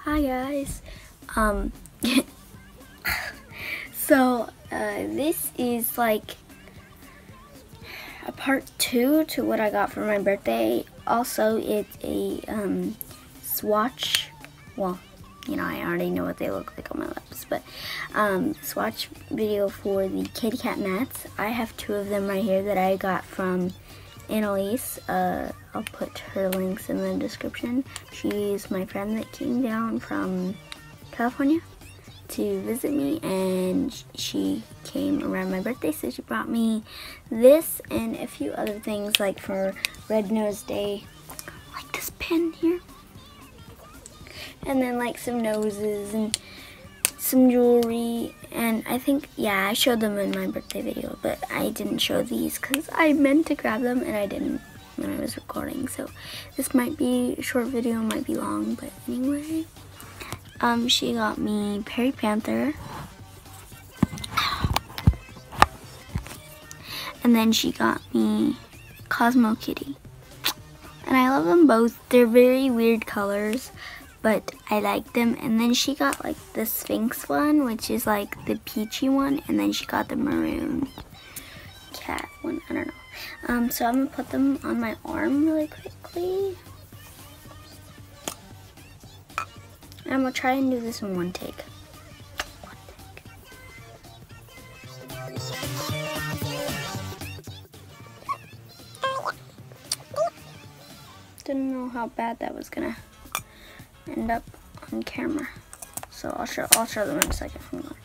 Hi guys. Um so this is like a part 2 to what I got for my birthday. Also, it's a swatch. Well, you know, I already know what they look like on my lips, but swatch video for the Kitty Cat mats. I have 2 of them right here that I got from Annalise. I'll put her links in the description. She's my friend that came down from California to visit me, and she came around my birthday, so she brought me this and a few other things, like for Red Nose Day, like this pin here, and then like some noses and some jewelry. And I think, yeah, I showed them in my birthday video, but I didn't show these because I meant to grab them and I didn't when I was recording. So this might be a short video, might be long, but anyway. She got me Perry Panther, and then she got me Cosmo Kitty, and I love them both. They're very weird colors, but I like them. And then she got like the Sphinx one, which is like the peachy one, and then she got the maroon cat one. I don't know. So I'm gonna put them on my arm really quickly. I'm gonna try and do this in one take. Didn't know how bad that was gonna end up on camera, so I'll show them in a second. Hold on.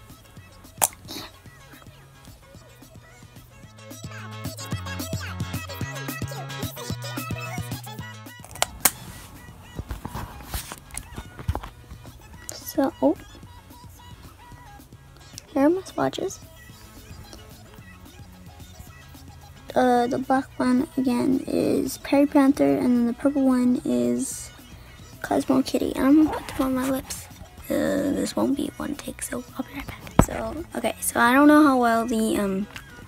So, here are my swatches. The black one again is Perry Panther, and then the purple one is Cosmo Kitty. And I'm gonna put them on my lips. This won't be one take, so I'll be right back. So, okay, so I don't know how well the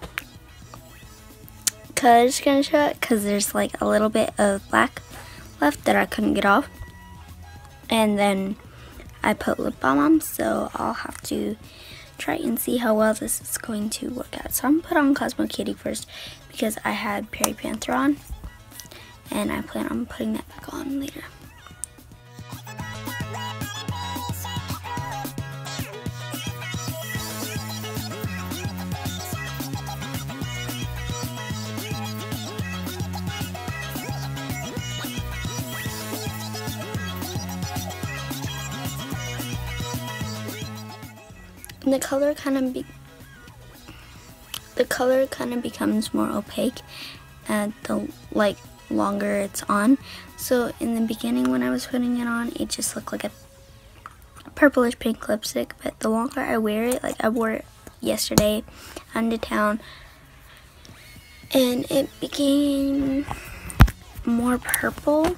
color's gonna show it, because there's like a little bit of black left that I couldn't get off. And then I put lip balm on, so I'll have to try and see how well this is going to work out. So I'm gonna put on Cosmo Kitty first because I had Perry Panther on, and I plan on putting that back on later. And the color kind of becomes more opaque at the longer it's on. So in the beginning when I was putting it on, it just looked like a purplish pink lipstick, but the longer I wear it, like I wore it yesterday into town, and it became more purple,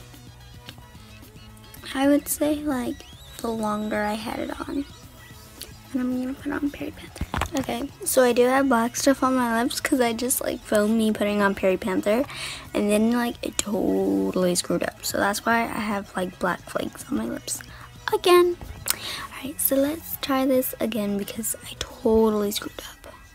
I would say, like the longer I had it on. And I'm gonna put on Perry Panther. Okay, so I do have black stuff on my lips because I just like filmed me putting on Perry Panther, and then like it totally screwed up. So that's why I have like black flakes on my lips again. Alright, so let's try this again because I totally screwed up.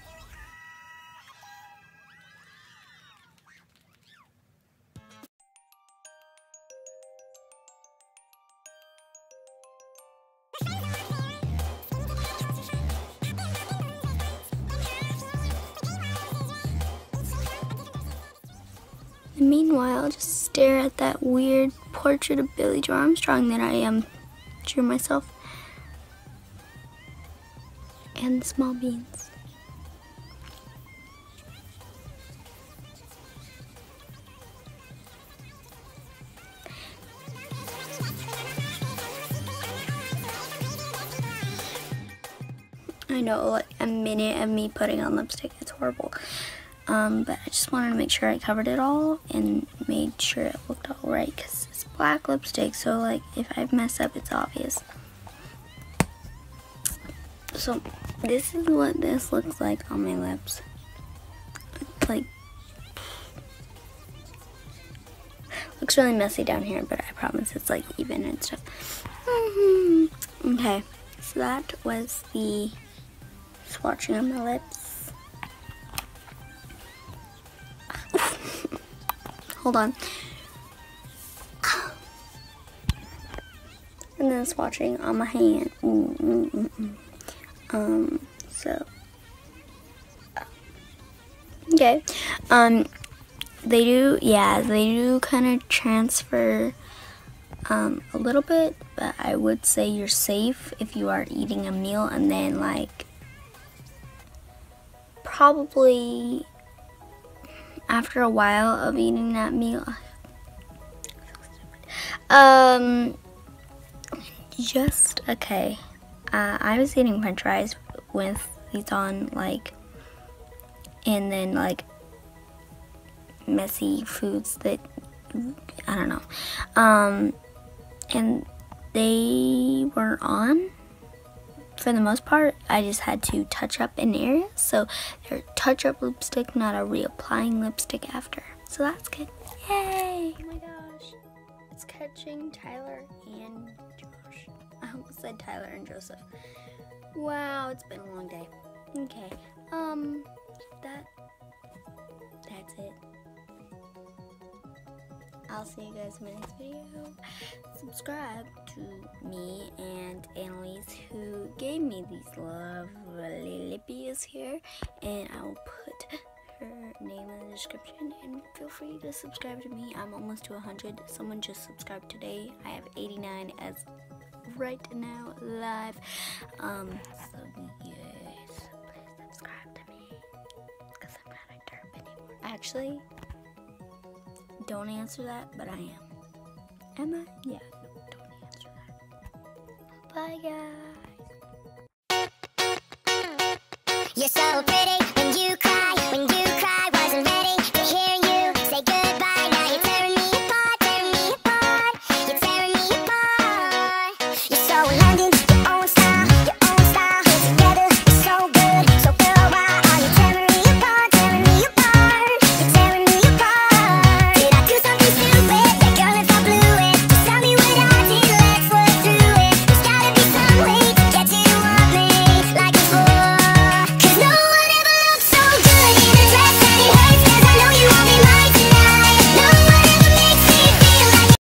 And meanwhile, just stare at that weird portrait of Billie Joe Armstrong that I drew myself. And the small beans. I know, like a minute of me putting on lipstick, it's horrible. But I just wanted to make sure I covered it all and made sure it looked all right, because it's black lipstick, so like if I mess up, it's obvious. So this is what this looks like on my lips. It's like, looks really messy down here, but I promise it's like even and stuff. Okay, so that was the swatching on my lips. Hold on. And then swatching on my hand. So okay. They do kind of transfer a little bit, but I would say you're safe if you are eating a meal and then like probably after a while of eating that meal, just okay. I was eating French fries with these on, like, and then like messy foods that I don't know, and they were on for the most part. I just had to touch up in areas, so they're touch-up lipstick, not a reapplying lipstick after. So that's good. Yay! Oh my gosh, it's catching Tyler and Josh. I almost said Tyler and Joseph. Wow, it's been a long day. Okay, that's it. I'll see you guys in my next video. Subscribe to me and Annalise, who gave me these lovely lippies here, and I will put her name in the description, and feel free to subscribe to me. I'm almost to 100. Someone just subscribed today. I have 89 as right now live. So yes, please subscribe to me, because I'm not a derp anymore. Actually, don't answer that, but I am. Am I? Yeah, don't answer that. Bye, guys. You're so pretty when you cry, when you